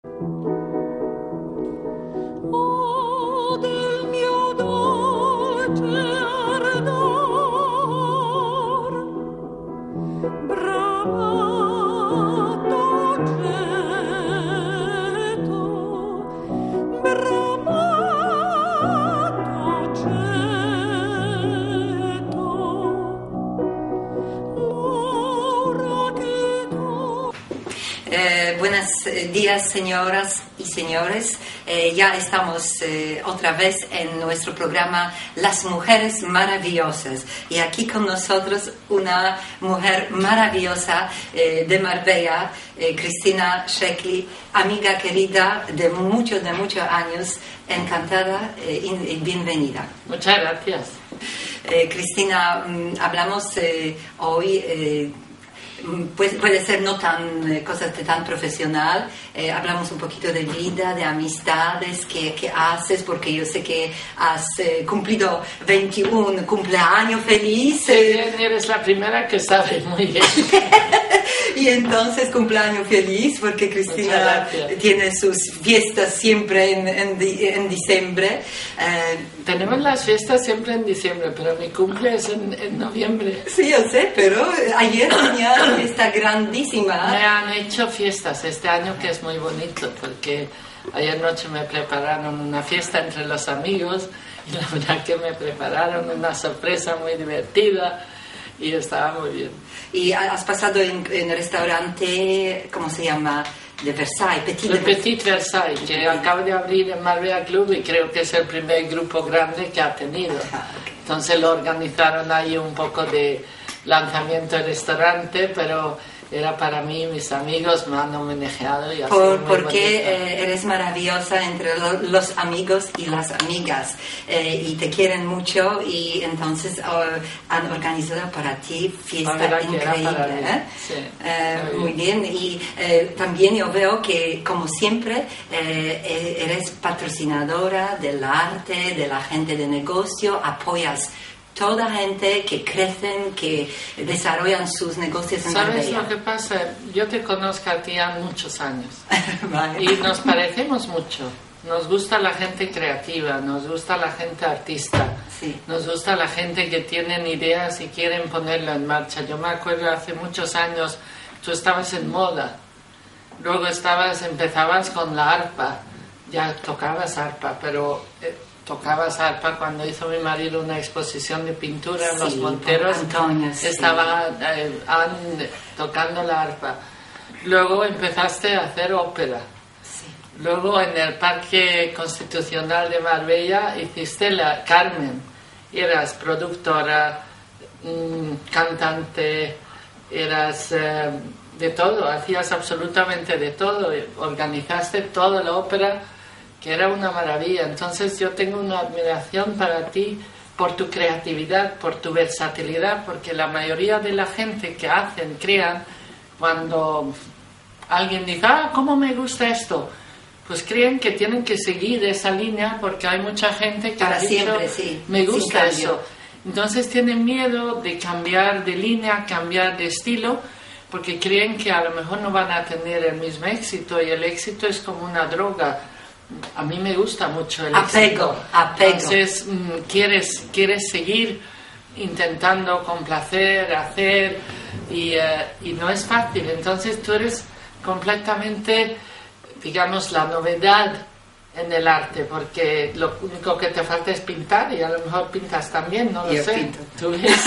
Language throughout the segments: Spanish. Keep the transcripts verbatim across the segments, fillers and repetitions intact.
Oh, del mio dolce ardor, bramato ceto, bramato ceto, l'ora che tu... Eh, buenos días, señoras y señores. Eh, ya estamos eh, otra vez en nuestro programa Las Mujeres Maravillosas. Y aquí con nosotros una mujer maravillosa eh, de Marbella, eh, Cristina Shekli, amiga querida de muchos, de muchos años. Encantada eh, y bienvenida. Muchas gracias. Eh, Cristina, mm, hablamos eh, hoy... Eh, Pues puede ser no tan eh, cosas de tan profesional, eh, hablamos un poquito de vida, de amistades que, que haces, porque yo sé que has eh, cumplido veintiún cumpleaños feliz. Eh. Sí, eres la primera que sabe muy bien. Y entonces cumpleaños feliz, porque Cristina tiene sus fiestas siempre en, en, en diciembre. Eh, Tenemos las fiestas siempre en diciembre, pero mi cumple es en, en noviembre. Sí, yo sé, pero ayer tenía una fiesta grandísima. Me han hecho fiestas este año, que es muy bonito, porque ayer noche me prepararon una fiesta entre los amigos y la verdad que me prepararon una sorpresa muy divertida y estaba muy bien. Y has pasado en, en el restaurante, ¿cómo se llama? De Versailles, Petit, el Petit Versailles, que acaba de abrir en Marbella Club y creo que es el primer grupo grande que ha tenido. Ah, okay. Entonces lo organizaron ahí un poco de lanzamiento del restaurante, pero era para mí, mis amigos me han homenajeado y ha Por, sido muy porque eh, bonito. eres maravillosa entre lo, los amigos y las amigas eh, y te quieren mucho y entonces uh, han organizado para ti fiesta verdad que era increíble. para mí. ¿eh? Sí, Eh, muy muy bien, y eh, también yo veo que como siempre eh, eres patrocinadora del arte, de la gente de negocio, apoyas toda gente que crecen, que desarrollan sus negocios en ¿Sabes Marbella. lo que pasa? Yo te conozco a ti hace muchos años Vale. y nos parecemos mucho. Nos gusta la gente creativa, nos gusta la gente artista, Sí. nos gusta la gente que tienen ideas y quieren ponerlo en marcha. Yo me acuerdo hace muchos años, tú estabas en moda, luego estabas, empezabas con la arpa, ya tocabas arpa, pero... Eh, tocabas arpa cuando hizo mi marido una exposición de pintura en Sí, Los Monteros. Antonio, sí. Estaba eh, Anne tocando la arpa. Luego empezaste a hacer ópera. Sí. Luego en el Parque Constitucional de Marbella hiciste la Carmen. Eras productora, mmm, cantante, eras eh, de todo, hacías absolutamente de todo. Organizaste toda la ópera, que era una maravilla. Entonces yo tengo una admiración para ti por tu creatividad, por tu versatilidad, porque la mayoría de la gente que hacen, crean, cuando alguien dice, ah, ¿cómo me gusta esto? Pues creen que tienen que seguir esa línea porque hay mucha gente que Para ha dicho, siempre, sí, me sin gusta cambio. eso. Entonces tienen miedo de cambiar de línea, cambiar de estilo, porque creen que a lo mejor no van a tener el mismo éxito, y el éxito es como una droga. A mí me gusta mucho el Apego, éxito. apego. Entonces, mm, quieres, quieres seguir intentando complacer, hacer, y, eh, y no es fácil. Entonces tú eres completamente, digamos, la novedad en el arte, porque lo único que te falta es pintar, y a lo mejor pintas también, no lo Yo sé. pinto. ¿Tú ves?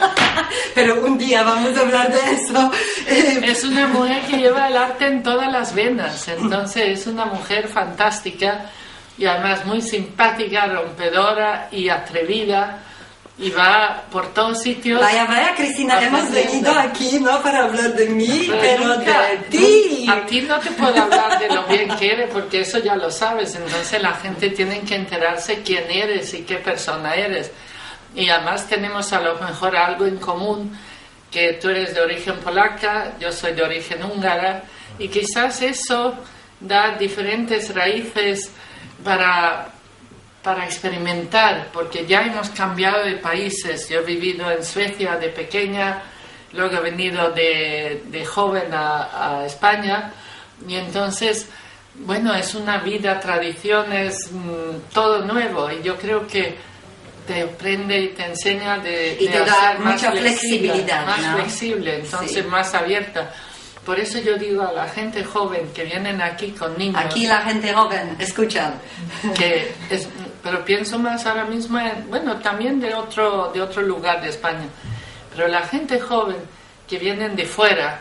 Pero un día vamos a hablar de eso. Eh, Es una mujer que lleva el arte en todas las venas, entonces es una mujer fantástica y además muy simpática, rompedora y atrevida, y va por todos sitios. Vaya, vaya, Cristina, hemos aprendiendo. venido aquí no para hablar de mí, pero nunca- de ti. A ti no te puedo hablar de lo bien que eres, porque eso ya lo sabes. Entonces la gente tiene que enterarse quién eres y qué persona eres. Y además tenemos a lo mejor algo en común, que tú eres de origen polaca, yo soy de origen húngara, y quizás eso da diferentes raíces para... para experimentar, porque ya hemos cambiado de países. Yo he vivido en Suecia de pequeña, luego he venido de, de joven a, a España, y entonces bueno, es una vida, tradiciones, mmm, todo nuevo, y yo creo que te aprende y te enseña de, y de te da hacer más mucha flexible, flexibilidad, más ¿no? flexible, entonces Sí. más abierta. Por eso yo digo a la gente joven que vienen aquí con niños, Aquí la gente joven, escucha. que es, pero pienso más ahora mismo en, bueno, también de otro, de otro lugar de España, pero la gente joven que vienen de fuera,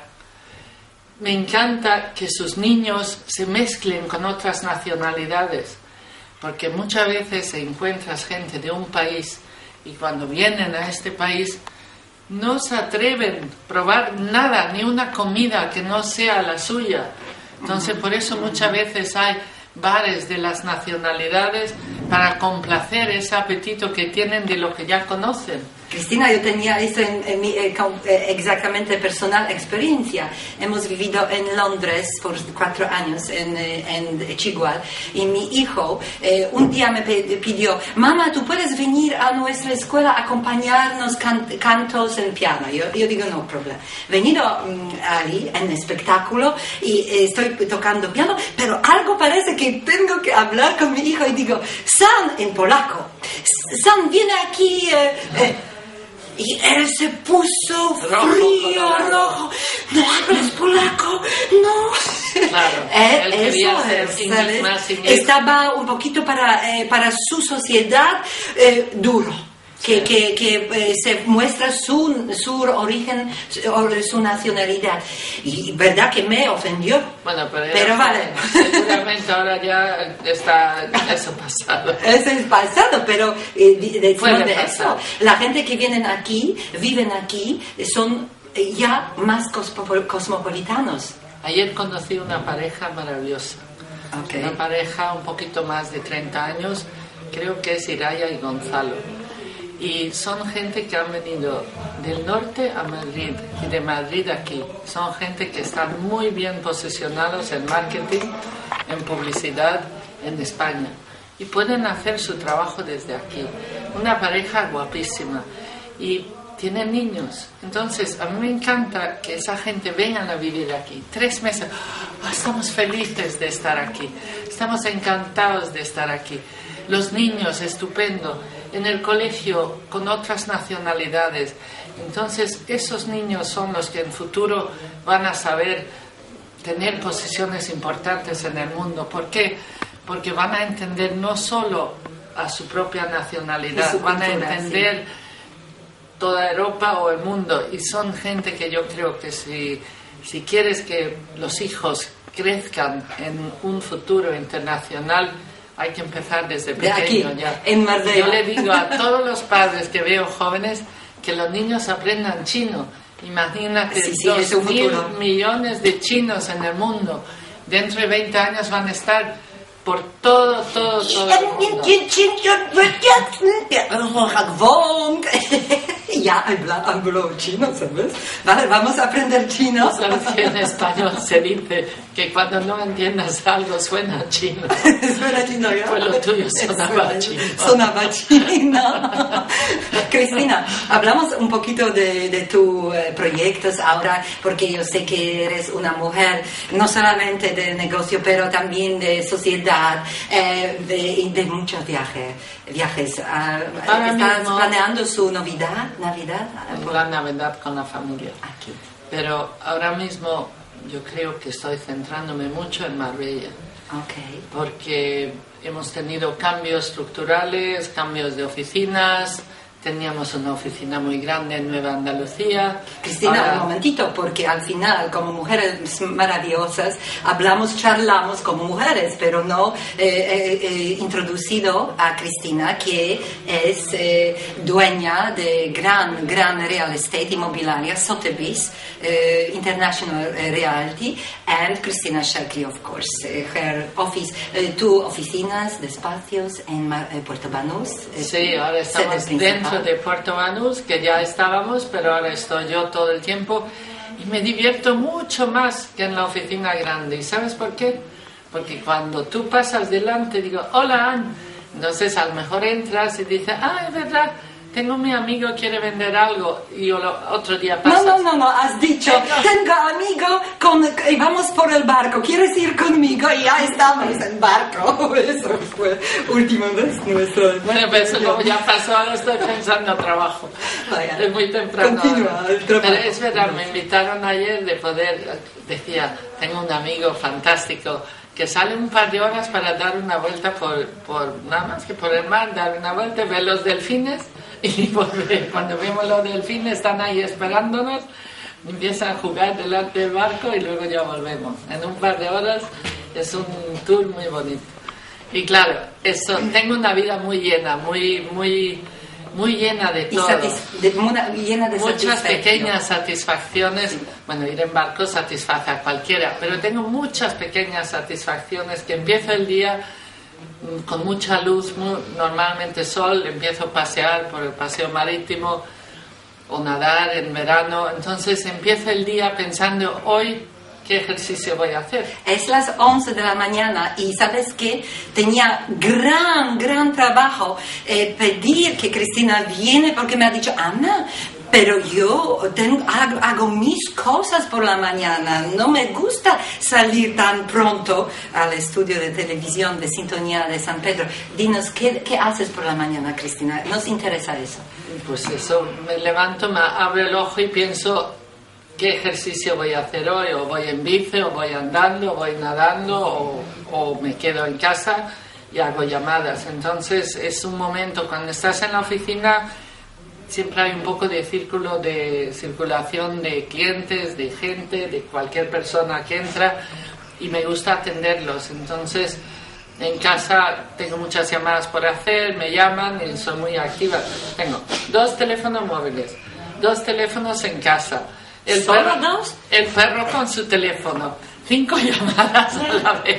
me encanta que sus niños se mezclen con otras nacionalidades, porque muchas veces encuentras gente de un país y cuando vienen a este país no se atreven a probar nada, ni una comida que no sea la suya. Entonces por eso muchas veces hay bares de las nacionalidades para complacer ese apetito que tienen de lo que ya conocen. Cristina, yo tenía eso en, en mi eh, com- eh, exactamente personal experiencia. Hemos vivido en Londres por cuatro años, en, eh, en Chigual, y mi hijo eh, un día me pe- pidió, mamá, ¿tú puedes venir a nuestra escuela a acompañarnos can- cantos en piano? Yo, yo digo, no problema. Venido um, ahí en espectáculo y eh, estoy tocando piano, pero algo parece que tengo que hablar con mi hijo y digo, San, en polaco, San, viene aquí... Eh, eh, y él se puso Rojo, frío, colorado. rojo. No hablas polaco, no. Claro, Eh, él quería eso ser es, inglés, ¿sabes? más inglés. Estaba un poquito para, eh, para su sociedad eh, duro. Que, Sí. que, que eh, se muestra su, su origen, su, su nacionalidad. Y verdad que me ofendió. Bueno, pero, Pero ya- vale. seguramente ahora ya está eso pasado. Eso es pasado, pero eh, di- decimos Puede de pasar. eso. La gente que vienen aquí, viven aquí, son eh, ya más cosmopo- cosmopolitanos. Ayer conocí una pareja maravillosa. Okay. Una pareja un poquito más de treinta años, creo que es Iraya y Gonzalo. Y son gente que han venido del norte a Madrid y de Madrid aquí. Son gente que están muy bien posicionados en marketing, en publicidad en España. Y pueden hacer su trabajo desde aquí. Una pareja guapísima. Y tienen niños. Entonces, a mí me encanta que esa gente venga a vivir aquí. Tres meses. Oh, estamos felices de estar aquí. Estamos encantados de estar aquí. Los niños, estupendo. En el colegio, con otras nacionalidades. Entonces, esos niños son los que en futuro van a saber tener posiciones importantes en el mundo. ¿Por qué? Porque van a entender no solo a su propia nacionalidad, Y su van a cultura, entender toda Europa o el mundo. Y son gente que yo creo que si, si quieres que los hijos crezcan en un futuro internacional, hay que empezar desde De aquí, pequeño ya. en Marbella. Yo le digo a todos los padres que veo jóvenes que los niños aprendan chino. Imagínate, Sí, sí, es dos un mil futuro. millones de chinos en el mundo. Dentro de veinte años van a estar por todo, todo, todo el mundo. Ya habla, hablo chino, ¿sabes? Vale, vamos a aprender chino. ¿Sabes que en español se dice que cuando no entiendas algo suena chino? Suena chino, ¿ya? Pues lo tuyo sonaba Suena- chino. Sonaba chino. Cristina, hablamos un poquito de, de tus eh, proyectos ahora, porque yo sé que eres una mujer no solamente de negocio, pero también de sociedad, eh, de, de muchos viajes. viajes. Ah, Ahora ¿Estás mismo- planeando su Navidad? Navidad? La Navidad con la familia. Aquí. Pero ahora mismo yo creo que estoy centrándome mucho en Marbella, Ok. porque hemos tenido cambios estructurales, cambios de oficinas. Teníamos una oficina muy grande en Nueva Andalucía. Cristina, Ahora- un momentito, porque al final, como mujeres maravillosas, hablamos, charlamos como mujeres, pero no eh, eh, eh, introducido a Cristina, que es eh, dueña de gran, gran real estate inmobiliaria, Sotheby's eh, International Realty, and Cristina Shackley, of course. Eh, her office, eh, tu oficinas, despachos en Mar- eh, Puerto Banús. eh, Sí, ahora sede estamos principal. dentro de Puerto Banús, que ya estábamos, pero ahora estoy yo todo el tiempo y me divierto mucho más que en la oficina grande. ¿Y sabes por qué? Porque cuando tú pasas delante, digo, hola, Ann. Entonces a lo mejor entras y dices, ah, es verdad, tengo mi amigo quiere vender algo y yo lo, otro día No, pasas. no, no, no, has dicho, tengo amigo con, y vamos por el barco, ¿quieres ir conmigo? Y ya estamos en barco. Eso fue última vez nuestro... Bueno, pues eso como ya pasó, ahora estoy pensando en trabajo. Vaya. Es muy temprano. Continúa ahora. el trabajo. Pero es verdad, me invitaron ayer de poder, decía, tengo un amigo fantástico que sale un par de horas para dar una vuelta por, por nada más que por el mar, dar una vuelta, ver los delfines y volver. Cuando vemos los delfines están ahí esperándonos, empiezan a jugar delante del barco y luego ya volvemos. En un par de horas es un tour muy bonito. Y claro, eso, tengo una vida muy llena, muy, muy, muy llena de Y todo. satis- de, una- llena de Muchas satisfacción. pequeñas satisfacciones. Bueno, ir en barco satisface a cualquiera, pero tengo muchas pequeñas satisfacciones que empiezo el día mm, con mucha luz, muy- normalmente sol, empiezo a pasear por el paseo marítimo o nadar en verano, entonces empiezo el día pensando hoy qué ejercicio voy a hacer. Es las once de la mañana y sabes que tenía gran, gran trabajo eh, pedir que Cristina viene porque me ha dicho, Ana, pero yo tengo, hago, hago mis cosas por la mañana, no me gusta salir tan pronto al estudio de televisión de Sintonía de San Pedro. Dinos, ¿qué, qué haces por la mañana, Cristina? Nos interesa eso. Pues eso, me levanto, me abro el ojo y pienso qué ejercicio voy a hacer hoy, o voy en bici, o voy andando, o voy nadando, o, o me quedo en casa y hago llamadas. Entonces es un momento, cuando estás en la oficina, siempre hay un poco de círculo de circulación de clientes, de gente, de cualquier persona que entra, y me gusta atenderlos. Entonces en casa tengo muchas llamadas por hacer, me llaman y soy muy activa. Tengo dos teléfonos móviles, dos teléfonos en casa. El ¿Solo perro, dos? El perro con su teléfono. Cinco llamadas a la vez.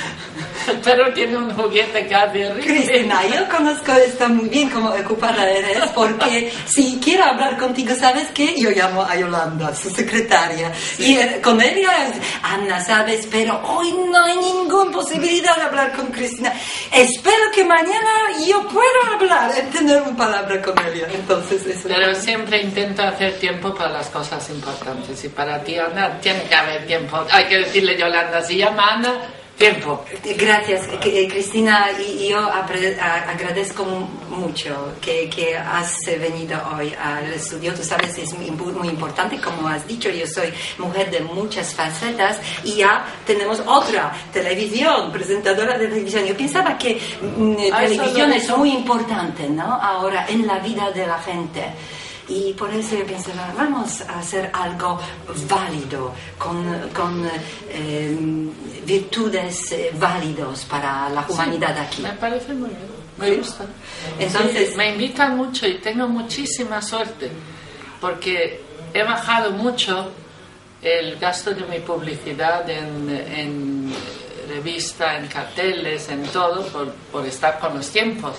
El perro tiene un juguete que hace ring. Cristina, yo conozco esto muy bien como ocupada eres, porque si quiero hablar contigo, ¿sabes qué? Yo llamo a Yolanda, su secretaria, Sí. y eh, con ella, Ana, ¿sabes? Pero hoy no hay ninguna posibilidad de hablar con Cristina. Espero que mañana yo pueda hablar, eh, tener una palabra con ella. Entonces, eso. Pero siempre intento hacer tiempo para las cosas importantes. Y para ti, Ana, tiene que haber tiempo. Hay que decirle, Yolanda, si llama Ana, tiempo. Gracias, que- eh, Cristina, y yo apre- a- agradezco mucho que, que has eh, venido hoy al estudio. Tú sabes, es muy, impu- muy importante, como has dicho, yo soy mujer de muchas facetas y ya tenemos otra televisión, presentadora de televisión. Yo pensaba que mm, Ah, eso televisión lo es dijo. muy importante, ¿no? Ahora, en la vida de la gente. Y por eso yo pensaba, vamos a hacer algo válido, con, con eh, virtudes eh, válidos para la humanidad aquí. Me parece muy bien. Me Sí. gusta. Entonces- Sí, me invitan mucho y tengo muchísima suerte porque he bajado mucho el gasto de mi publicidad en, en revista, en carteles, en todo, por, por estar con los tiempos.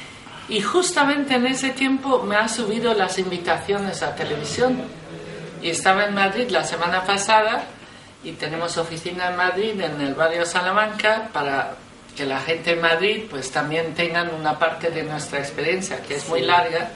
Y justamente en ese tiempo me han subido las invitaciones a televisión. Y estaba en Madrid la semana pasada y tenemos oficina en Madrid, en el barrio Salamanca, para que la gente en Madrid pues también tengan una parte de nuestra experiencia, que es muy larga.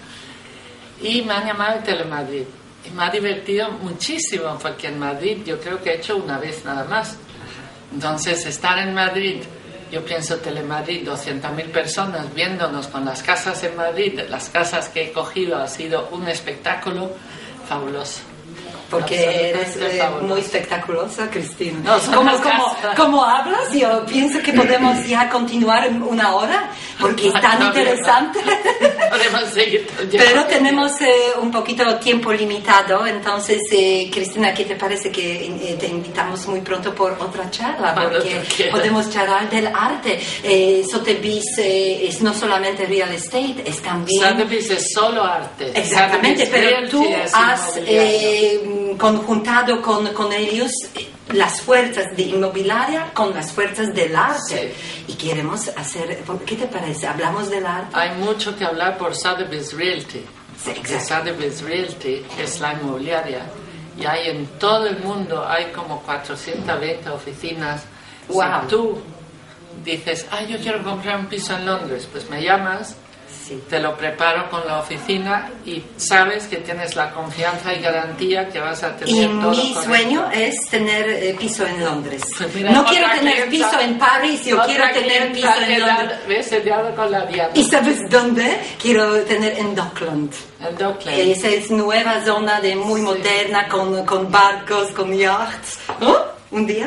Y me han llamado de Telemadrid. Y me ha divertido muchísimo, porque en Madrid yo creo que he hecho una vez nada más. Entonces, estar en Madrid, yo pienso Telemadrid, doscientas mil personas viéndonos con las casas en Madrid, las casas que he cogido, ha sido un espectáculo fabuloso. Porque eres Absolutamente eh, fabuloso. muy espectaculosa, Cristina. No, son ¿Cómo, las cómo, casas. cómo hablas? Yo pienso que podemos ya continuar en una hora, porque es tan No, interesante. Podemos seguir. Pero tenemos eh, un poquito tiempo limitado, entonces, eh, Cristina, ¿qué te parece que eh, te invitamos muy pronto por otra charla? Cuando Porque tú quieras. podemos charlar del arte. Eh, Sotheby's eh, es no solamente real estate, es también... Sotheby's es solo arte. Exactamente, Sotheby's pero Realty tú es has inmobiliario. eh, conjuntado con, con ellos eh, las fuerzas de inmobiliaria con las fuerzas del arte. Y queremos hacer... ¿Qué te parece? ¿Hablamos del arte? Hay mucho que hablar por Sotheby's Realty. Sí, Porque exacto. Sotheby's Realty es la inmobiliaria. Y hay en todo el mundo, hay como cuatrocientas veinte oficinas. Wow. Si tú dices, ah, yo quiero comprar un piso en Londres, pues me llamas Sí. Te lo preparo con la oficina y sabes que tienes la confianza y garantía que vas a tener Y todo mi correcto. sueño es tener eh, piso en Londres. Pues mira, no otra quiero tener clienta- piso en París, yo otra quiero tener clienta piso en que Londres. da- ¿Ves? He dado con la diana. ¿Y sabes dónde? Quiero tener en Dockland. En Dockland. Esa es nueva zona de muy Sí. moderna, con, con barcos, con yachts. ¿Oh? ¿Un día?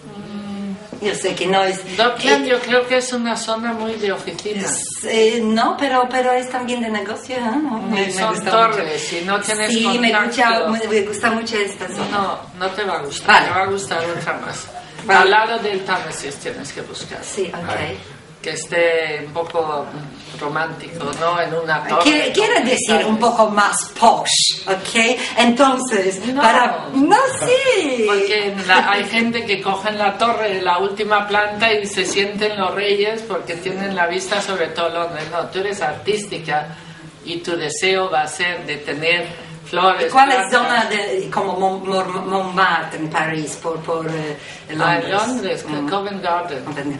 Yo sé que no es... Dockland eh, yo creo que es una zona muy de oficinas. eh, no, pero, pero es también de negocio. ¿eh? No, Y son gusta torres, mucho. y no tienes Sí, me contacto. gusta, me gusta mucho esta zona. No, no te va a gustar, Vale. te va a gustar otra más. Vale. Al lado del Támesis tienes que buscar. Sí, ok. Que esté un poco romántico, ¿no? En una torre. Quiere, quiere decir un poco más posh, ¿ok? Entonces, No. para... No, sí. Porque en la- hay gente que cogen la torre de la última planta y se sienten los reyes porque tienen la vista sobre todo Londres. No, tú eres artística y tu deseo va a ser de tener flores. ¿Cuál es plantas. zona de, como Mon- Mon- Montmartre en París, por, por eh, Ah, Londres? en Londres, Mm. Covent Garden.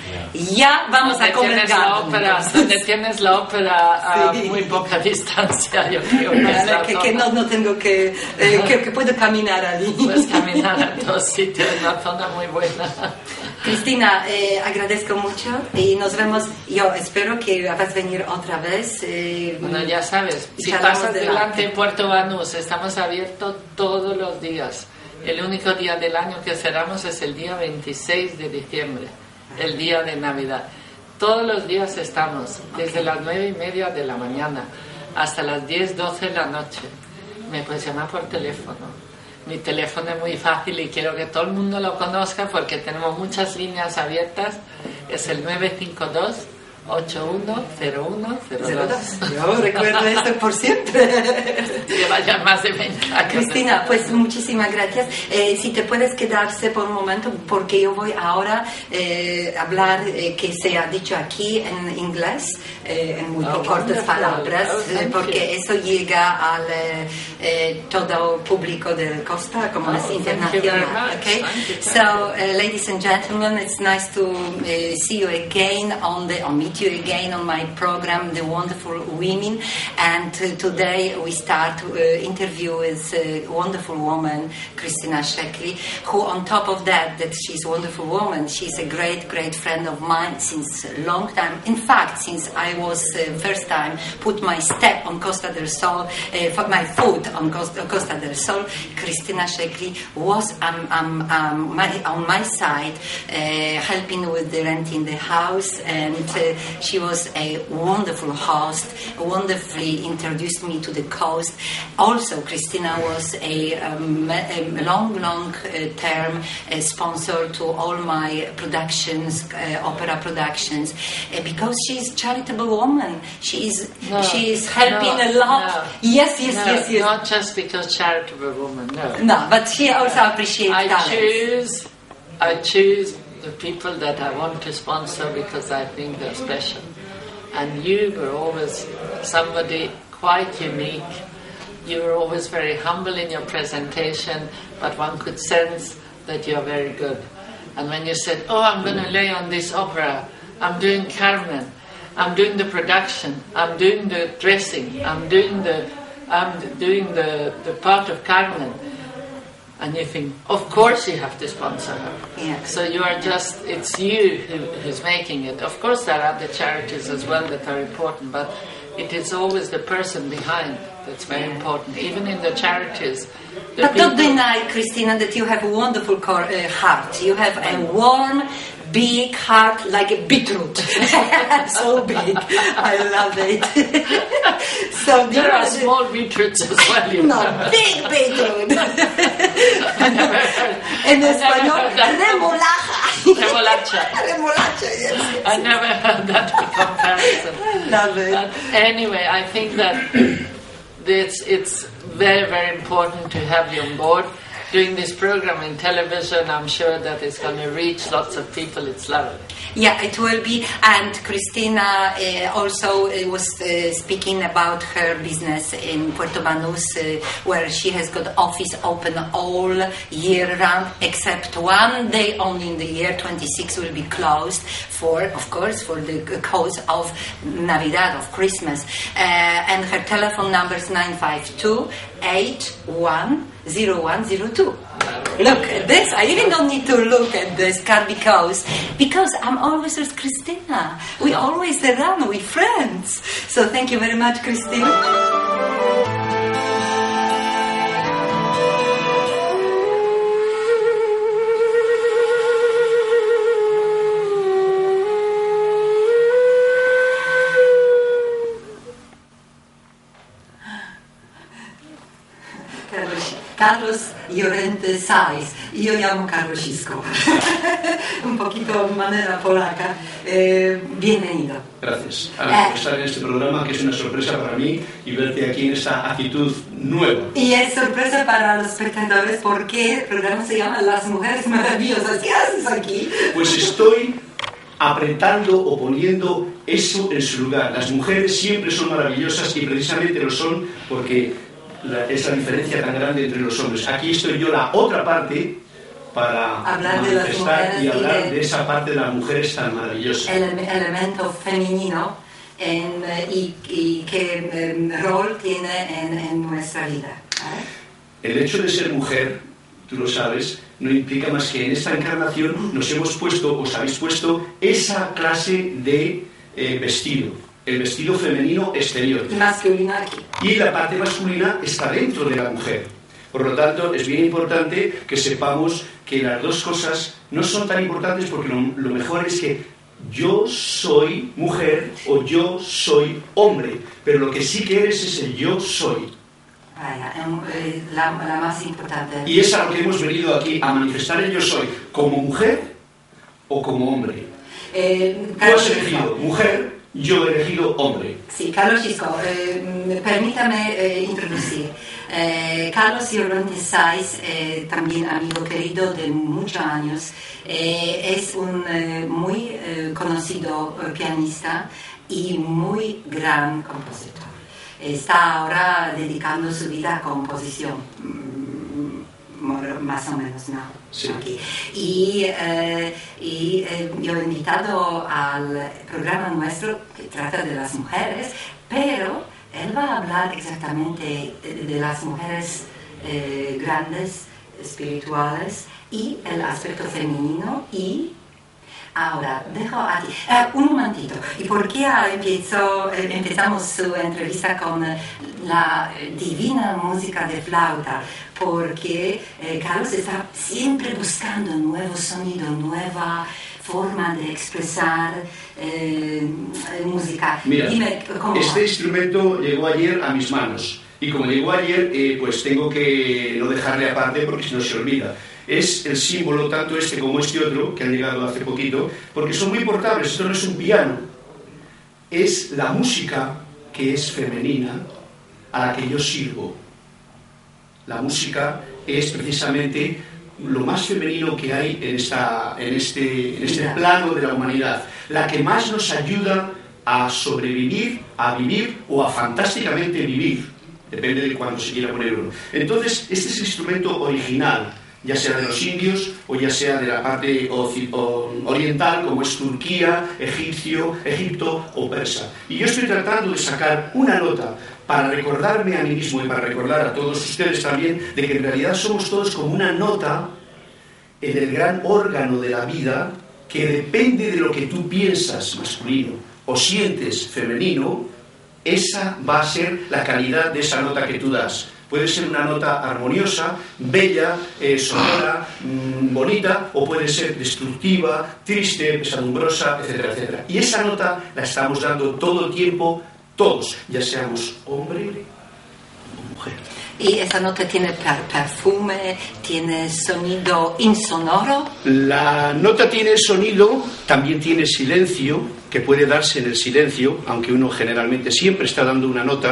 Ya vamos a Donde Covent tienes la Garden. ópera, donde tienes la ópera a Sí. muy poca distancia, yo creo que es Vale, la que, zona. que no, no tengo que, eh, que, que puedo caminar allí. Puedes caminar a todos sitios, es una zona muy buena. Cristina, eh, agradezco mucho y nos vemos. Yo espero que vas a venir otra vez. eh, Bueno, ya sabes, y si charlamos pasas del delante arte. de Puerto Banús, estamos abiertos todos los días. El único día del año que cerramos es el día veintiséis de diciembre, el día de Navidad. Todos los días estamos, desde las nueve y media de la mañana hasta las diez, doce de la noche. Me puedes llamar por teléfono. Mi teléfono es muy fácil y quiero que todo el mundo lo conozca porque tenemos muchas líneas abiertas. Es el nueve cinco dos, ocho uno cero uno cero dos. Yo recuerdo esto por siempre. Lleva ya más de veinte años. Cristina, pues muchísimas gracias. Eh, si te puedes quedarse por un momento, porque yo voy ahora eh, a hablar eh, que se ha dicho aquí en inglés, eh, en muy Oh, cortas wonderful. palabras, Oh, eh, thank porque eso llega al eh, eh, todo público del Costa, como Oh, es thank you internacional. very much. Okay? Thank you, thank So, uh, ladies and gentlemen, it's nice to uh, see you again on the, or meet you again on my program, The Wonderful Women. And uh, today we start uh, interview with a wonderful woman, Christina Shekli, who on top of that, that she's a wonderful woman, she's a great, great friend of mine since a long time. In fact, since I was uh, first time put my step on Costa del Sol, uh, for my foot on Costa, Costa del Sol, Christina Shekli was um, um, um, my, on my side, uh, helping with the renting the house, and uh, she was a wonderful host, wonderfully introduced me to the coast. Also, Christina was a, um, a long, long uh, term uh, sponsor to all my productions, uh, opera productions, uh, because she's a charitable woman. She is, No, she is helping no, a lot. no. Yes, yes, No, yes, yes. Not just because charitable woman, no. No, but she also appreciates I talent. choose, I choose the people that I want to sponsor because I think they're special. And you were always somebody quite unique. You were always very humble in your presentation, but one could sense that you're very good. And when you said, oh, I'm going to lay on this opera, I'm doing Carmen, I'm doing the production, I'm doing the dressing, I'm doing the, I'm doing the, the part of Carmen. And you think, of course you have to sponsor her. Yeah. So you are just, it's you who, who's making it. Of course there are the charities as well that are important, but it is always the person behind that's very important. Even in the charities, the But don't people- deny, Christina, that you have a wonderful cor- uh, heart. You have a warm, big heart like a beetroot. So big. I love it. So there you are the- small beetroots as well. You No, know. big beetroot. I never heard- En I never español, heard that. remolacha. Remolacha. Remolacha, yes. I never heard that comparison. I love it. But anyway, I think that it's, it's very, very important to have you on board doing this program in television. I'm sure that it's going to reach lots of people. It's lovely. Yeah, it will be. And Cristina uh, also uh, was uh, speaking about her business in Puerto Banús, uh, where she has got office open all year round, except one day only in the year twenty-six will be closed for, of course, for the cause of Navidad, of Christmas. Uh, and her telephone number is nine five two, eight one zero one zero two. Look at this. I even don't need to look at this card because, because I'm always with Cristina. We always run, we friends. So thank you very much, Cristina. Carlos Llorente Sáiz, y yo llamo Carlosisco. Un poquito manera polaca. Eh, bienvenido. Gracias. A estar en este programa, que es una sorpresa para mí, y verte aquí en esta actitud nueva. Y es sorpresa para los espectadores porque el programa se llama Las Mujeres Maravillosas. ¿Qué haces aquí? Pues estoy apretando o poniendo eso en su lugar. Las mujeres siempre son maravillosas y precisamente lo son porque La, esa diferencia tan grande entre los hombres. Aquí estoy yo, la otra parte, para hablar manifestar de y hablar y de, de esa parte de las mujeres tan maravillosas. El elemento femenino en, y, y qué um, rol tiene en, en nuestra vida. ¿eh? El hecho de ser mujer, tú lo sabes, no implica más que en esta encarnación nos hemos puesto, os habéis puesto, esa clase de eh, vestido. El vestido femenino exterior. Y masculino aquí. Y la parte masculina está dentro de la mujer. Por lo tanto, es bien importante que sepamos que las dos cosas no son tan importantes porque lo, lo mejor es que yo soy mujer o yo soy hombre. Pero lo que sí que eres es el yo soy. Vaya, la, la más importante. Y es a lo que hemos venido aquí, a manifestar el yo soy, como mujer o como hombre. Eh, Tú has elegido mujer. Yo he elegido hombre. Sí, Carlos Chisco, eh, permítame eh, introducir. Eh, Carlos Llorente Sáiz, eh, también amigo querido de muchos años, eh, es un eh, muy eh, conocido eh, pianista y muy gran compositor. Está ahora dedicando su vida a composición. Más o menos, ¿no? Sí. Aquí. Y, eh, y eh, yo he invitado al programa nuestro que trata de las mujeres, pero él va a hablar exactamente de, de las mujeres eh, grandes, espirituales y el aspecto femenino. Y ahora, dejo a ti. Eh, un momentito. ¿Y por qué empezó, eh, empezamos su entrevista con la divina música de flauta? Porque eh, Carlos está siempre buscando nuevos sonidos, nueva forma de expresar eh, música. Mira, Dime, ¿cómo este va? instrumento llegó ayer a mis manos. Y como llegó ayer, eh, pues tengo que no dejarle aparte porque si no se olvida. Es el símbolo, tanto este como este otro, que han llegado hace poquito, porque son muy portables. Esto no es un piano, es la música que es femenina a la que yo sirvo. La música es precisamente lo más femenino que hay en, esta, en, este, en este plano de la humanidad, la que más nos ayuda a sobrevivir, a vivir o a fantásticamente vivir, depende de cuándo se quiera poner uno. Entonces, este es el instrumento original, ya sea de los indios o ya sea de la parte oriental, como es Turquía, Egipcio, Egipto o persa. Y yo estoy tratando de sacar una nota para recordarme a mí mismo y para recordar a todos ustedes también de que en realidad somos todos como una nota en el gran órgano de la vida que depende de lo que tú piensas masculino o sientes femenino, esa va a ser la calidad de esa nota que tú das. Puede ser una nota armoniosa, bella, eh, sonora, mmm, bonita, o puede ser destructiva, triste, pesadumbrosa, etcétera, etcétera. Y esa nota la estamos dando todo el tiempo, todos, ya seamos hombre o mujer. Y esa nota tiene perfume, tiene sonido insonoro. La nota tiene sonido, también tiene silencio, que puede darse en el silencio, aunque uno generalmente siempre está dando una nota,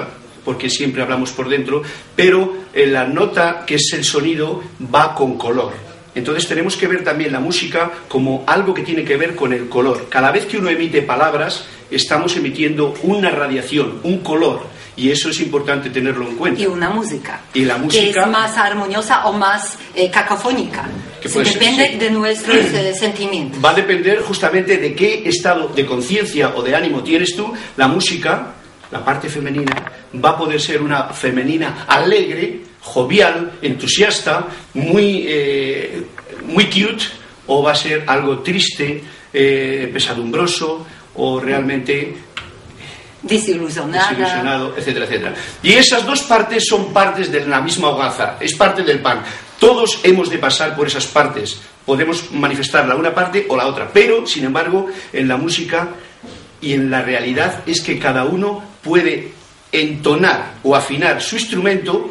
porque siempre hablamos por dentro, pero eh, la nota, que es el sonido, va con color. Entonces tenemos que ver también la música como algo que tiene que ver con el color. Cada vez que uno emite palabras, estamos emitiendo una radiación, un color, y eso es importante tenerlo en cuenta. Y una música. Y la música... Que es más armoniosa o más eh, cacofónica. Que puede ser, Depende sí. de nuestros eh, sentimientos. Va a depender justamente de qué estado de conciencia o de ánimo tienes tú. La música, la parte femenina, va a poder ser una femenina alegre, jovial, entusiasta, muy, eh, muy cute, o va a ser algo triste, eh, pesadumbroso, o realmente Desilusionada. desilusionado, etcétera, etcétera. Y esas dos partes son partes de la misma hogaza, es parte del pan. Todos hemos de pasar por esas partes. Podemos manifestar la una parte o la otra, pero, sin embargo, en la música y en la realidad es que cada uno puede entonar o afinar su instrumento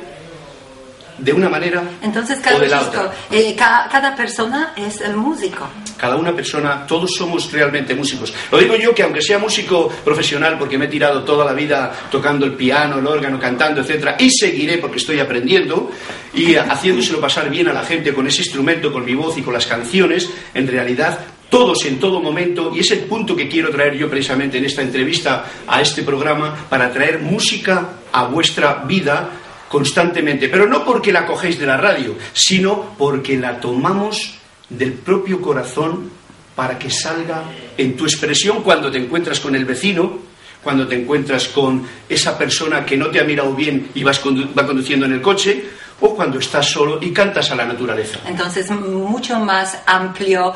de una manera Entonces, o de la Carlos, otra. eh, ca- cada persona es el músico. Cada una persona, todos somos realmente músicos. Lo digo yo, que aunque sea músico profesional, porque me he tirado toda la vida tocando el piano, el órgano, cantando, etcétera, y seguiré porque estoy aprendiendo y haciéndoselo pasar bien a la gente con ese instrumento, con mi voz y con las canciones, en realidad todos en todo momento, y es el punto que quiero traer yo precisamente en esta entrevista a este programa, para traer música a vuestra vida constantemente, pero no porque la cogéis de la radio, sino porque la tomamos del propio corazón para que salga en tu expresión cuando te encuentras con el vecino, cuando te encuentras con esa persona que no te ha mirado bien y vas condu- va conduciendo en el coche, o cuando estás solo y cantas a la naturaleza. Entonces, mucho más amplio,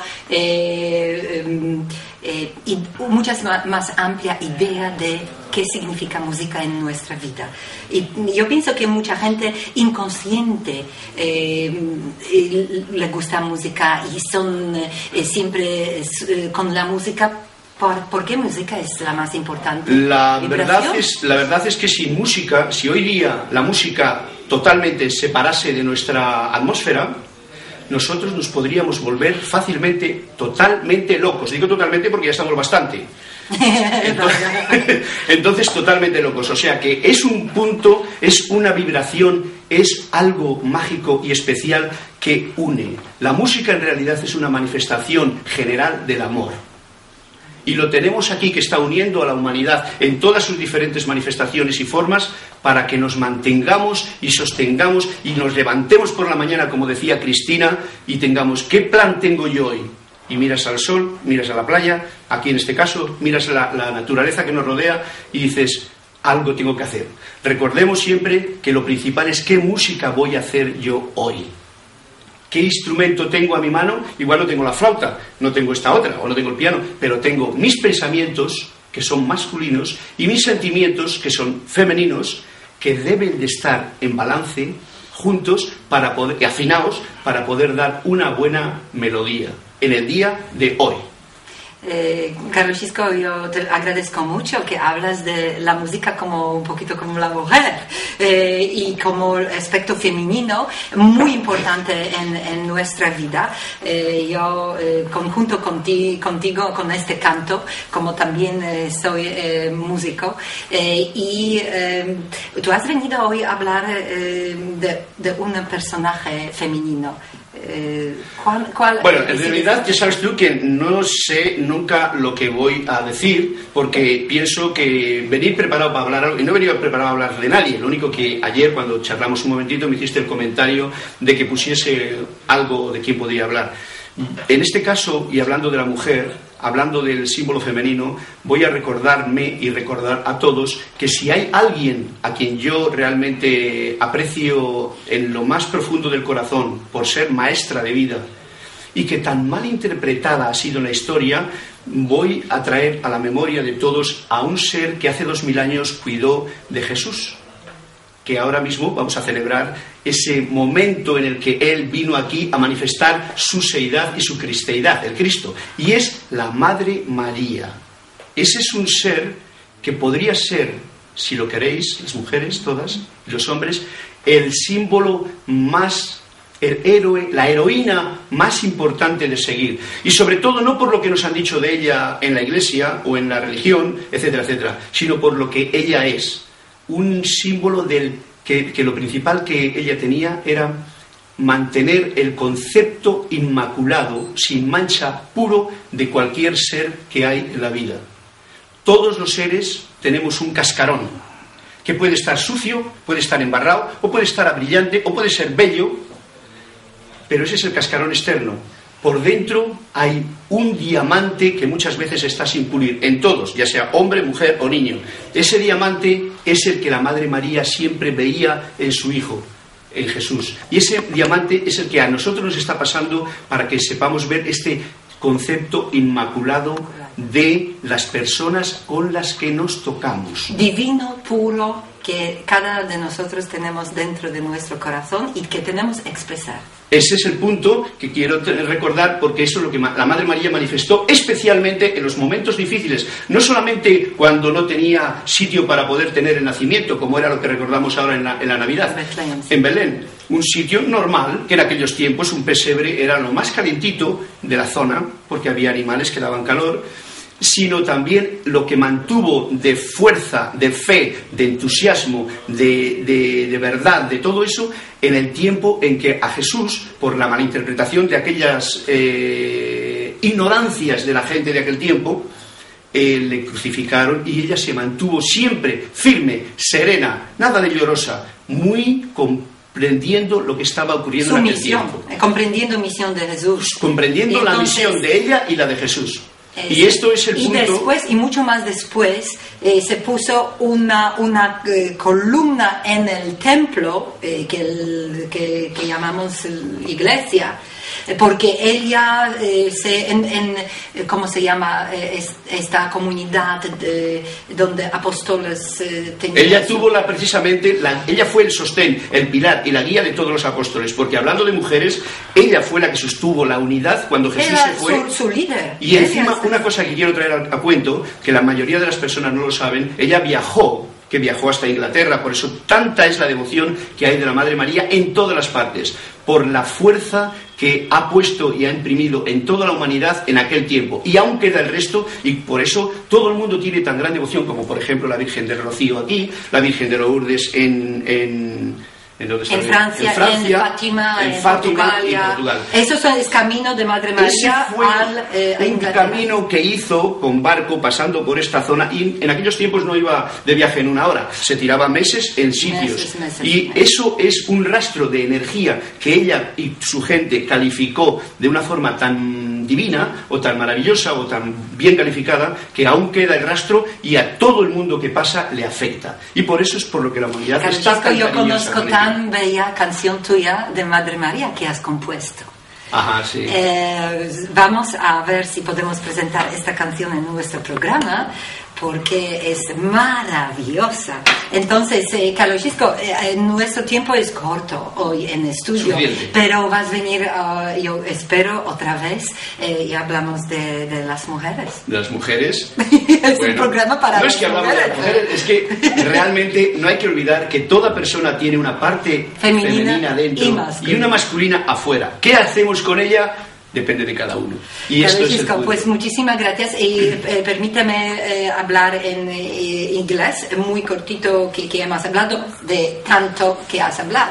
eh, eh, y muchas ma- más amplia idea de qué significa música en nuestra vida. Y yo pienso que mucha gente inconsciente eh, eh, le gusta música y son eh, siempre eh, con la música. ¿Por, ¿Por qué música es la más importante? La ¿Vibración? verdad, es, la verdad es que sin música, si hoy día la música totalmente separase de nuestra atmósfera, nosotros nos podríamos volver fácilmente totalmente locos. Digo totalmente porque ya estamos bastante. Entonces, entonces totalmente locos. O sea que es un punto, es una vibración, es algo mágico y especial que une. La música en realidad es una manifestación general del amor. Y lo tenemos aquí, que está uniendo a la humanidad en todas sus diferentes manifestaciones y formas, para que nos mantengamos y sostengamos y nos levantemos por la mañana, como decía Cristina, y tengamos, ¿qué plan tengo yo hoy? Y miras al sol, miras a la playa, aquí en este caso, miras a la, la naturaleza que nos rodea y dices, algo tengo que hacer. Recordemos siempre que lo principal es qué música voy a hacer yo hoy. ¿Qué instrumento tengo a mi mano? Igual no tengo la flauta, no tengo esta otra, o no tengo el piano, pero tengo mis pensamientos, que son masculinos, y mis sentimientos, que son femeninos, que deben de estar en balance, juntos, para poder, afinados, para poder dar una buena melodía en el día de hoy. Eh, Carlos Xisco, yo te agradezco mucho que hablas de la música como un poquito como la mujer eh, y como aspecto femenino muy importante en, en nuestra vida. Eh, yo, eh, conjunto conti, contigo, con este canto, como también eh, soy eh, músico, eh, y eh, tú has venido hoy a hablar eh, de, de un personaje femenino. Eh, ¿cuál, cuál Bueno, es en el- realidad ya sabes tú que no sé nunca lo que voy a decir, porque pienso que venir preparado para hablar algo, y no he venido preparado a hablar de nadie, lo único que ayer cuando charlamos un momentito me hiciste el comentario de que pusiese algo de quién podía hablar. En este caso, y hablando de la mujer, hablando del símbolo femenino, voy a recordarme y recordar a todos que si hay alguien a quien yo realmente aprecio en lo más profundo del corazón por ser maestra de vida y que tan mal interpretada ha sido en la historia, voy a traer a la memoria de todos a un ser que hace dos mil años cuidó de Jesús, que ahora mismo vamos a celebrar ese momento en el que Él vino aquí a manifestar su seidad y su cristeidad, el Cristo, y es la Madre María. Ese es un ser que podría ser, si lo queréis, las mujeres todas, y los hombres, el símbolo más, el héroe, la heroína más importante de seguir. Y sobre todo no por lo que nos han dicho de ella en la iglesia o en la religión, etcétera, etcétera, sino por lo que ella es. un símbolo del que, que lo principal que ella tenía era mantener el concepto inmaculado, sin mancha, puro de cualquier ser que hay en la vida. Todos los seres tenemos un cascarón, que puede estar sucio, puede estar embarrado, o puede estar brillante, o puede ser bello, pero ese es el cascarón externo. Por dentro hay un diamante que muchas veces está sin pulir, en todos, ya sea hombre, mujer o niño. Ese diamante es el que la Madre María siempre veía en su Hijo, en Jesús. Y ese diamante es el que a nosotros nos está pasando para que sepamos ver este concepto inmaculado de las personas con las que nos tocamos. Divino, puro, que cada de nosotros tenemos dentro de nuestro corazón y que tenemos que expresar. Ese es el punto que quiero recordar, porque eso es lo que la Madre María manifestó especialmente en los momentos difíciles, no solamente cuando no tenía sitio para poder tener el nacimiento, como era lo que recordamos ahora en la, en la Navidad, Belén, sí. En Belén, un sitio normal, que en aquellos tiempos un pesebre era lo más calentito de la zona, porque había animales que daban calor, sino también lo que mantuvo de fuerza, de fe, de entusiasmo, de, de, de verdad, de todo eso, en el tiempo en que a Jesús, por la malinterpretación de aquellas eh, ignorancias de la gente de aquel tiempo, eh, le crucificaron y ella se mantuvo siempre firme, serena, nada de llorosa, muy comprendiendo lo que estaba ocurriendo Su en aquel misión, tiempo. comprendiendo misión de Jesús. Comprendiendo Entonces, la misión de ella y la de Jesús. Eh, Y esto es el y punto. después, y mucho más después, eh, se puso una, una eh, columna en el templo eh, que, el, que, que llamamos iglesia, eh, porque ella eh, se, en, en, ¿cómo se llama? Eh, es, esta comunidad de, donde apóstoles eh, tenían. Ella su- tuvo la, precisamente, la, ella fue el sostén, el pilar y la guía de todos los apóstoles, porque hablando de mujeres, ella fue la que sostuvo la unidad cuando Jesús Era se fue. su, su líder. Y encima, Ella- una cosa que quiero traer a, a cuento, que la mayoría de las personas no lo saben, ella viajó, que viajó hasta Inglaterra, por eso tanta es la devoción que hay de la Madre María en todas las partes, por la fuerza que ha puesto y ha imprimido en toda la humanidad en aquel tiempo. Y aún queda el resto, y por eso todo el mundo tiene tan gran devoción, como por ejemplo la Virgen del Rocío aquí, la Virgen de Lourdes en... en ¿En, dónde está? En Francia, en, Francia, Fátima, en, en Fátima Portugal, y ya. Portugal. Eso es el camino de Madre Ese María fue al eh, a un Inglaterra. camino que hizo con barco pasando por esta zona, y en aquellos tiempos no iba de viaje en una hora, se tiraba meses en sitios. Meses, meses, y meses. eso es un rastro de energía que ella y su gente calificó de una forma tan divina o tan maravillosa o tan bien calificada que aún queda el rastro y a todo el mundo que pasa le afecta. Y por eso es por lo que la humanidad está Francisco, tan yo cariñosa conozco con tan bella canción tuya de Madre María que has compuesto. ella. Ajá, sí. Eh, vamos a ver si podemos presentar esta canción en nuestro programa, porque es maravillosa. Entonces, eh, Carlos Gisco, eh, nuestro tiempo es corto hoy en estudio, Suficiente. pero vas a venir, uh, yo espero, otra vez, eh, y hablamos de, de las mujeres. De las mujeres. Es Bueno, un programa para no las es que hablamos de las mujeres, es que realmente no hay que olvidar que toda persona tiene una parte Femenina femenina, dentro y y, masculina. una masculina afuera. ¿Qué hacemos con ella? Depende de cada uno. Y esto Carlos es el Gisco, punto. pues muchísimas gracias y eh, permíteme eh, hablar en eh, inglés, muy cortito que, que hemos hablado, de tanto que has hablado.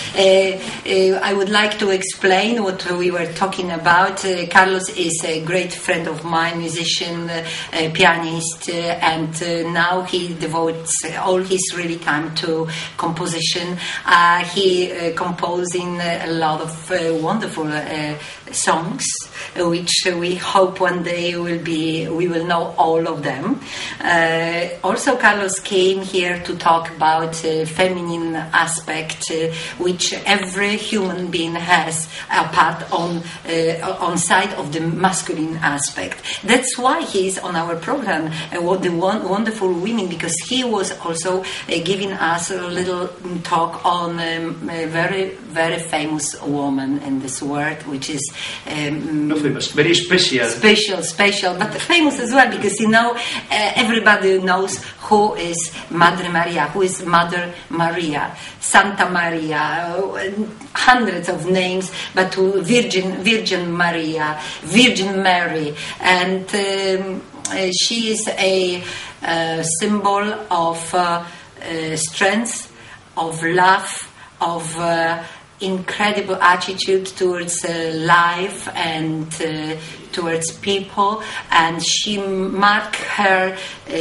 Eh, eh, I would like to explain what we were talking about. Uh, Carlos is a great friend of mine, musician, uh, uh, pianist, uh, and uh, now he devotes all his really time to composition. Uh, he uh, composing a lot of uh, wonderful uh, songs, uh, which uh, we hope one day will be we will know all of them. Uh, also, Carlos came here to talk about uh, feminine aspect, uh, which every human being has a part on uh, on side of the masculine aspect. That's why he is on our program, uh, what the one, wonderful women, because he was also uh, giving us a little mm, talk on um, a very very famous woman in this world, which is um, No famous, very special. special, special, but famous as well, because you know uh, everybody knows who is Madre Maria, who is Mother Maria, Santa Maria, uh, hundreds of names, but to Virgin, Virgin Maria, Virgin Mary, and um, uh, she is a uh, symbol of. Uh, uh, strength, of love, of uh, incredible attitude towards uh, life and uh, towards people, and she marked her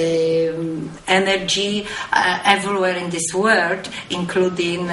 um, energy uh, everywhere in this world, including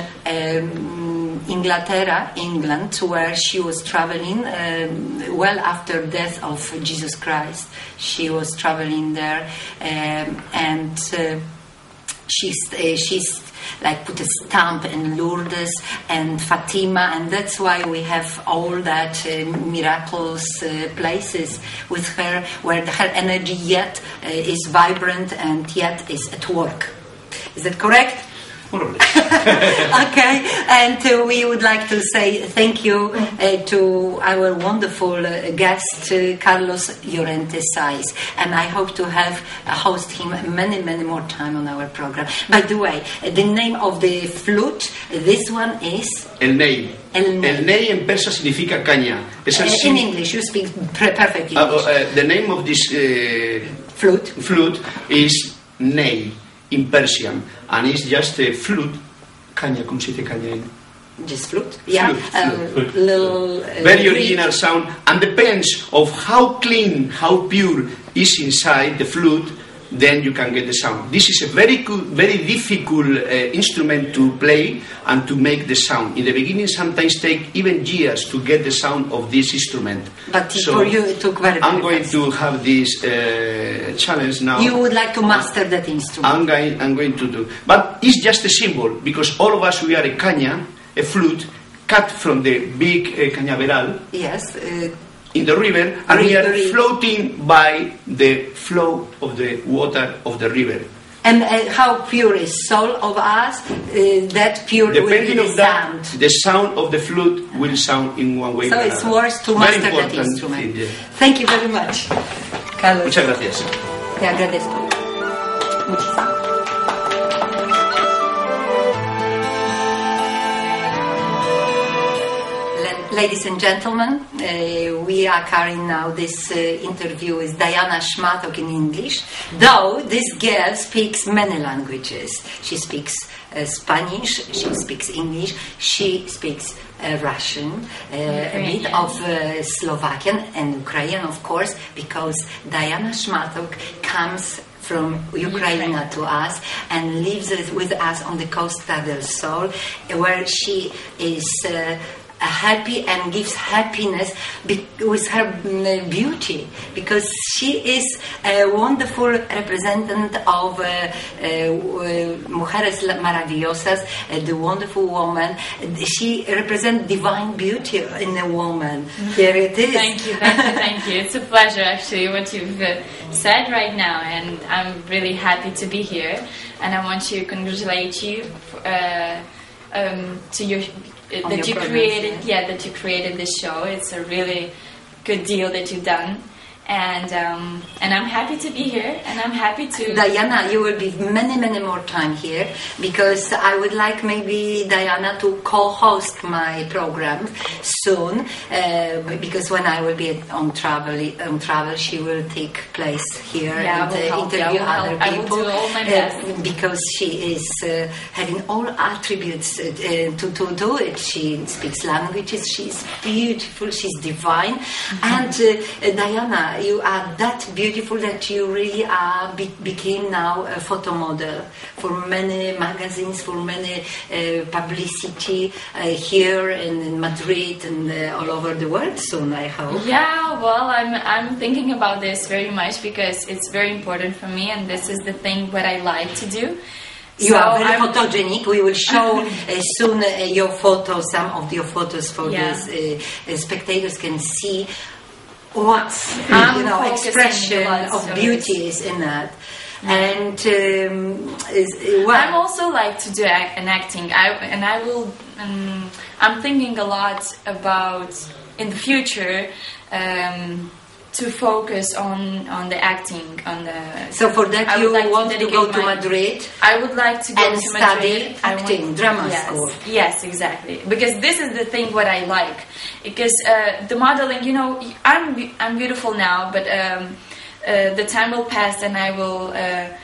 um, Inglaterra, England, where she was traveling um, well after death of Jesus Christ. She was traveling there, um, and uh, she's uh, she's like put a stamp in Lourdes and Fatima, and that's why we have all that uh, miraculous uh, places with her, where the, her energy yet uh, is vibrant and yet is at work. Is that correct? More or less. Okay, and uh, we would like to say thank you uh, to our wonderful uh, guest, uh, Carlos Llorente Saiz, and I hope to have uh, host him many, many more time on our program. By the way, uh, the name of the flute, this one is... El ney. El ney. El ney en persa significa caña. Es el Uh, sim- in English, you speak pre- perfect Uh, English. uh, the name of this uh, Flute. flute is ney in Persian, and it's just a flute. Caña, ¿cómo se dice caña en? Just flute? Yeah. Flute, um, flute. Little, uh, Very Greek- original sound, and depends of how clean, how pure is inside the flute, then you can get the sound. This is a very good, very difficult uh, instrument to play and to make the sound. In the beginning, sometimes take even years to get the sound of this instrument. But for you, it took very, I'm very going fast. to have this uh, challenge now. You would like to master that instrument. I'm going, I'm going to do. But it's just a symbol, because all of us, we are a caña, a flute, cut from the big uh, cañaveral Yes. Uh, in the river, and we are River. floating by the flow of the water of the river. and uh, how pure is soul of us, uh, that pure will be Depending the on that, sound. the sound of the flute will sound in one way So or it's another. worth to Very master that important instrument. thing, yeah. Thank you very much, Carlos. Muchas gracias. Te agradezco. Muchísimo. La- Ladies and gentlemen, uh, we are carrying now this uh, interview with Diana Szmatok in English, though this girl speaks many languages. She speaks uh, Spanish, she speaks English, she speaks uh, Russian, uh, a bit Ukrainian. of uh, Slovakian and Ukrainian, of course, because Diana Szmatok comes from Ukraine Ukraine. to us and lives with- with us on the Costa del Sol, where she is uh, happy and gives happiness be- with her mm, beauty, because she is a wonderful representative of uh, uh, Mujeres Maravillosas, uh, the wonderful woman. She represents divine beauty in a woman. Here it is. Thank you, thank you, thank you. It's a pleasure, actually, what you've uh, said right now, and I'm really happy to be here. And I want to congratulate you uh, um, to your uh, On that your you progress, created, yeah, that you created this show. It's a really good deal that you've done, and um, and I'm happy to be here, and I'm happy to. Diana, you will be many, many more time here, because I would like maybe Diana to co-host my program soon, uh, because when I will be on travel, on travel, she will take place here Yeah, I and will uh, help you. I interview will other help. I will people, do all my uh, best. because she is uh, having all attributes uh, uh, to to do it. She speaks languages. She's beautiful. She's divine, and uh, uh, Diana, you are that beautiful that you really are be- became now a photo model for many magazines, for many uh, publicity uh, here in, in Madrid and uh, all over the world soon, I hope. Yeah, well, I'm I'm thinking about this very much because it's very important for me, and this is the thing what I like to do. You So are very I'm- photogenic. We will show uh, soon uh, your photos, some of your photos for Yeah. these uh, uh, spectators can see what I'm you know focusing expression lots of on beauty is in that. And um, is, well, I'm also like to do act, an acting. I and I will. Um, I'm thinking a lot about in the future um, to focus on on the acting on the. so for that I you would like want to, dedicate go to my- Madrid. I would like to go And to study Madrid. I acting, want- drama yes, school. Yes, exactly. Because this is the thing what I like. Because uh, the modeling, you know, I'm be- I'm beautiful now, but um, uh, the time will pass, and I will. Uh,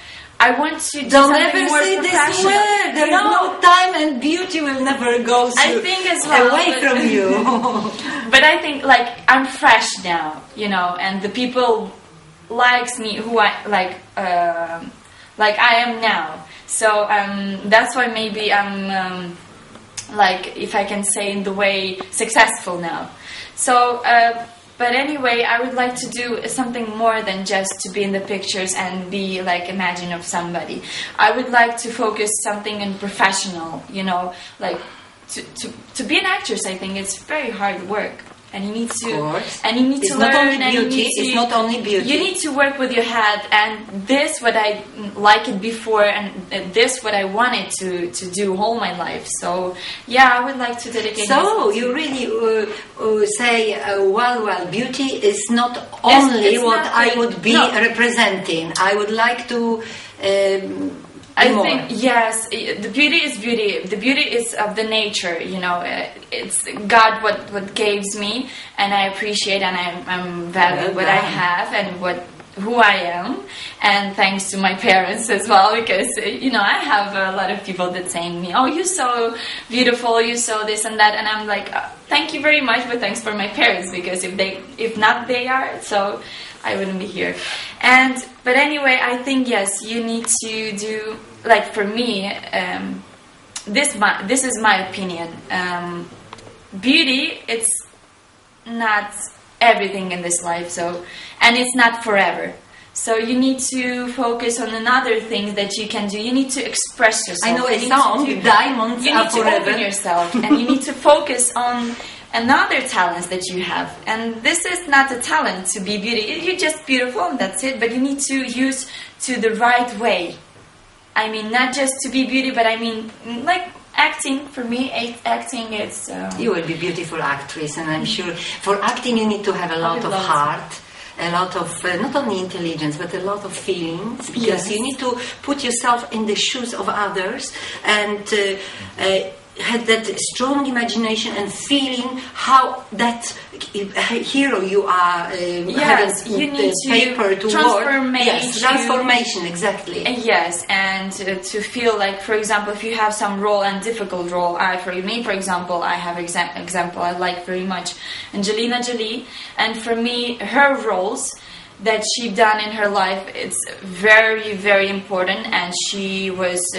I want to do Don't something ever more say this professional. word. There is no time, and beauty will never go so I think as well, away but- from you. But I think like I'm fresh now, you know, and the people likes me who I like, uh, like I am now. So um, that's why maybe I'm um, like, if I can say in the way, successful now. So. Uh, But anyway, I would like to do something more than just to be in the pictures and be like imagine of somebody. I would like to focus something in professional, you know, like to, to, to be an actress. I think it's very hard work, and you need to Of course. and you need It's to not learn. only and you beauty, need to- it's not only beauty. You need to work with your head, and this what I like it before, and this what I wanted to to do all my life. So yeah, I would like to dedicate. So myself to- you really uh, uh, say, uh, well, well, beauty is not only it's what not I like- would be no. representing. I would like to. Um, I more. think yes, i- the beauty is beauty. The beauty is of the nature, you know. uh, It's God what what gives me, and I appreciate and I I'm value Well what I done. have and what who I am, and thanks to my parents as well, because uh, you know I have a lot of people that saying me, oh, you're so beautiful, you're so this and that, and I'm like, uh, thank you very much, but thanks for my parents, because if they if not they are, so I wouldn't be here. And but anyway, I think yes, you need to do like for me. Um, this my this is my opinion. Um, beauty, it's not everything in this life. So, and it's not forever. So you need to focus on another things that you can do. You need to express yourself. I know You a need to song, do- Diamonds you Are need to Forever. open yourself, and you need to focus on another talents that you have. And this is not a talent to be beauty. You're just beautiful and that's it. But you need to use to the right way. I mean, not just to be beauty, but I mean, like acting. For me, act- acting it's. Um, You will be a beautiful actress, and I'm sure for acting you need to have a lot would of love to. heart, a lot of uh, not only intelligence but a lot of feelings, because Yes. you need to put yourself in the shoes of others and uh, uh, had that strong imagination and feeling how that uh, hero you are um, Yes, having you the need to paper to work. transformation. Yes, transformation, exactly. Uh, Yes, and uh, to feel like, for example, if you have some role and difficult role, I, for me, for example, I have exa- example I like very much Angelina Jolie, and for me, her roles that she done in her life, it's very, very important, and she was uh,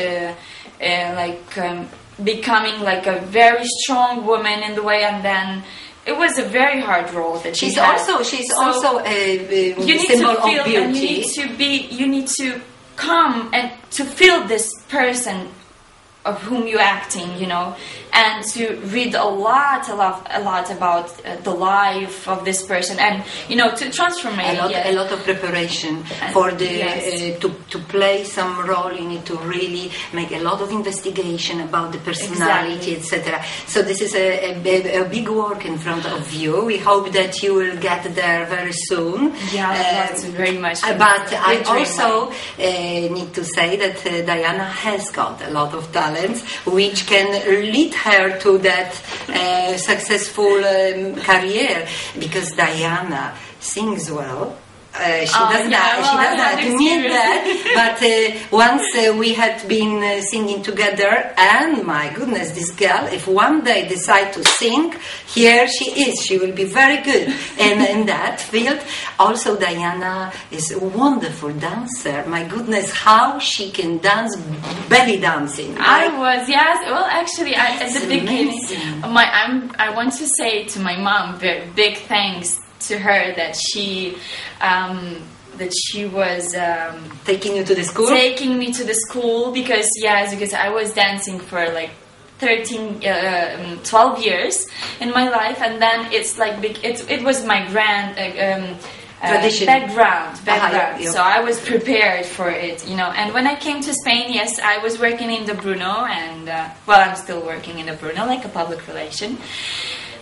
uh, like um, becoming like a very strong woman in the way, and then it was a very hard role that she She's had. also she's So- also a, a you need symbol to feel of beauty. and you need to be you need to come and to feel this person of whom you're acting, you know, and to read a lot a lot a lot about uh, the life of this person, and you know, to transform it. a lot, yeah. a lot of preparation And- for the yes. uh, to to play some role. You need to really make a lot of investigation about the personality, Exactly. et cetera. So this is a, a, a big work in front of you. We hope that you will get there very soon. Yeah, I Uh, love to very much. uh, But I Good dream, also uh, need to say that uh, Diana has got a lot of talents, which can lead her to that uh, successful um, career. Because Diana sings well. Uh, she Oh, does yeah, not. well, she I does not had admit experience. that. But uh, once uh, we had been uh, singing together, and my goodness, this girl, if one day decide to sing, here she is. She will be very good in, in that field. Also, Diana is a wonderful dancer. My goodness, how she can dance belly dancing. I was, yes. Well, actually, I, at the That's beginning, amazing. my I'm, I want to say to my mom, very big thanks to her that she um, that she was um, Taking you to the school. taking me to the school, because yes, because I was dancing for like thirteen, uh, um, twelve years in my life, and then it's like big, it it was my grand. Uh, um, uh, Tradition. background, background. yeah, yeah. So I was prepared for it, you know. And when I came to Spain, yes, I was working in the Bruno, and uh, well, I'm still working in the Bruno, like a public relation.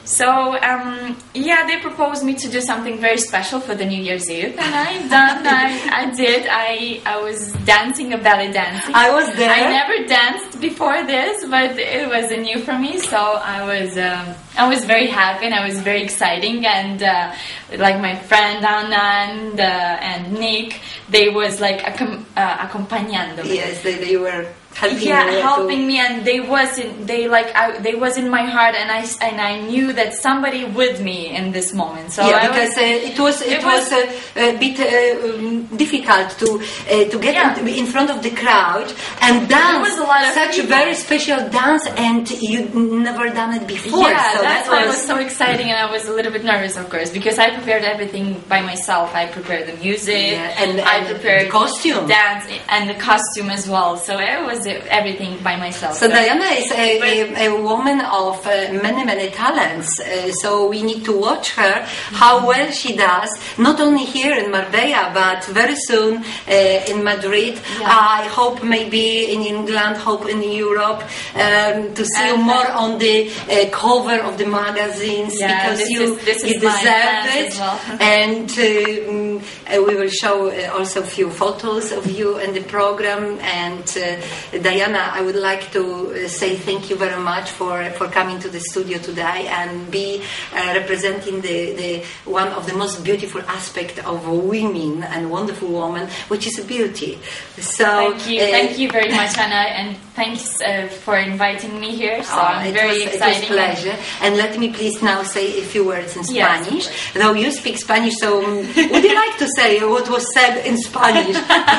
So um, yeah, they proposed me to do something very special for the New Year's Eve, and I done. I, I did. I I was dancing a ballet dancing. I was there. I never danced before this, but it was new for me. So I was um, I was very happy, and I was very exciting. And uh, like my friend Anna and uh, and Nick, they was like accom- uh, acompañándome. Yes, they, they were helping yeah, you helping to... me, and they was in, they like I, they was in my heart, and I and I knew that somebody with me in this moment. So yeah, I because was, uh, it was it, it was, was uh, a bit uh, um, difficult to uh, to get Yeah. in, in front of the crowd and dance was a lot of such a people. very special dance, and you never done it before. yeah, so that's that why was, it was so exciting, and I was a little bit nervous, of course, because I prepared everything by myself. I prepared the music, Yeah, and- I and prepared the costume. dance, and the costume as well. So it was everything by myself. So Diana is a, But- a, a woman of uh, many, many talents. Uh, so we need to watch her, how well she does, not only here in Marbella, but very soon uh, in Madrid. Yeah. I hope maybe in England, hope in Europe, um, to see you And, uh, more on the uh, cover of the magazines, Yeah, because this you, is- this you is my deserve plans it. as well. And um, uh, we will show uh, also a few photos of you in the program. And uh, Diana, I would like to uh, say thank you very much for, for coming to the studio today and be uh, representing the, the one of the most beautiful aspects of women and wonderful woman, which is beauty. So Thank you, uh, thank you very much, Anna, and thanks uh, for inviting me here. So Oh, I'm it very was, excited. It was pleasure. And let me please now say a few words in Yes, of Spanish. course. Though you speak Spanish, so um, would you like to say what was said in Spanish?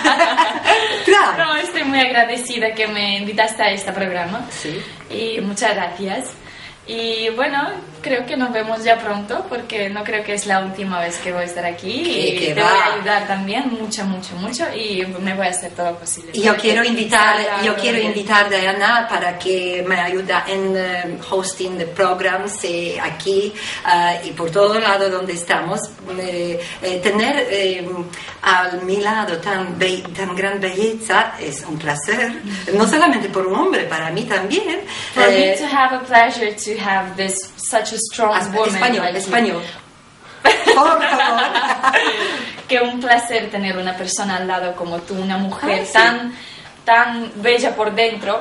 Try. No, estoy muy agradecida que me invitaste a este programa. Sí. Y muchas gracias. Y bueno, creo que nos vemos ya pronto, porque no creo que es la última vez que voy a estar aquí. Que- Y que te va. voy a ayudar también mucho, mucho, mucho. Y me voy a hacer todo lo posible. Yo para quiero que invitar, salga yo todo quiero bien. invitar a Diana para que me ayude en eh, hosting the programs eh, aquí eh, y por todo lado donde estamos. Eh, eh, tener eh, a mi lado tan, be- tan gran belleza es un placer, no solamente por un hombre, para mí también. For Eh, me to have a pleasure to have this such a strong as- woman español, like you. español. Por favor. Que un placer tener una persona al lado como tú, una mujer Ay, sí. tan, tan bella por dentro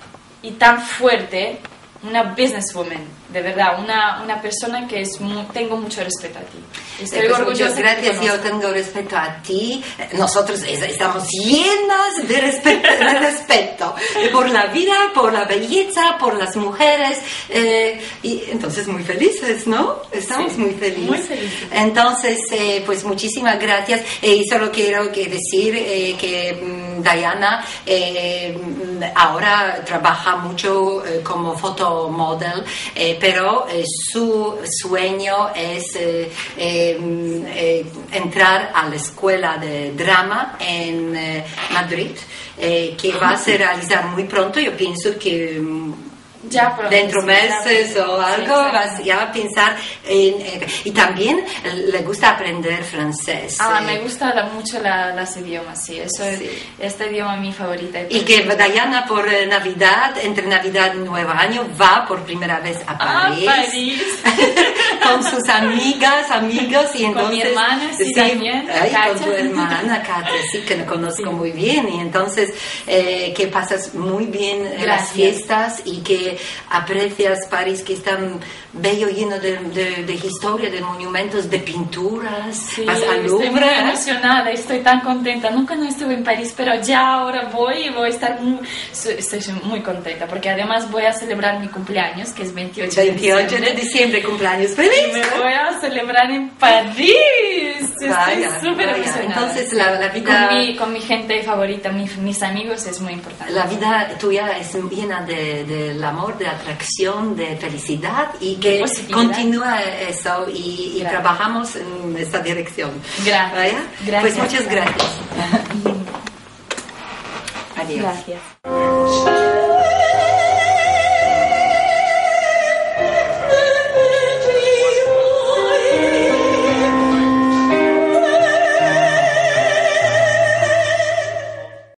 y tan fuerte, una businesswoman, de verdad, una, una persona que es mu- tengo mucho respeto a ti. Estoy Eh, pues orgullosa muchas que te gracias, yo conozco. tengo respeto a ti. Nosotros es- estamos llenas de respeto, de respeto por la vida, por la belleza, por las mujeres. eh, y entonces muy felices, ¿no? Estamos Sí, muy felices. muy felices. Entonces, eh, pues muchísimas gracias. Eh, y solo quiero que decir eh, que mm, Diana eh, mm, ahora trabaja mucho eh, como fotomodel, eh, pero eh, su sueño es eh, eh, eh, entrar a la escuela de drama en eh, Madrid, eh, que va a se realizar muy pronto. Yo pienso que mm, Ya pronto, dentro sí, meses ya pronto. o Sí, algo, exacto. vas ya a pensar en, eh, y también eh, le gusta aprender francés. Ah, eh, me gusta la- mucho la, las idiomas, sí, eso Sí. es, este idioma es mi favorita. y que Diana por eh, Navidad, entre Navidad y Nuevo Año, va por primera vez a Ah, París. París. Con sus amigas, amigos y entonces... Con mi hermana, sí, también, ay, con Katia. tu hermana, Katia, sí, que la conozco muy bien. Y entonces, eh, que pasas muy bien en las Gracias. fiestas y que aprecias París, que es tan bello, lleno de, de, de historia, de monumentos, de pinturas. Sí, Vas al estoy muy Louvre. emocionada, estoy tan contenta. Nunca no estuve en París, pero ya ahora voy y voy a estar muy, estoy muy contenta, porque además voy a celebrar mi cumpleaños, que es veintiocho, veintiocho de de diciembre. diciembre, cumpleaños Y feliz. me voy a celebrar en París. Estoy Vaya, súper vaya. emocionada. Entonces, la- la Y vida- con mi, con mi gente favorita, mi- mis amigos, es muy importante. La vida tuya es llena de, del amor, de atracción, de felicidad y que Positividad. continúa eso y, y Gracias. trabajamos en esta dirección. Gracias. ¿Vaya? Gracias. Pues muchas gracias. Adiós. Gracias.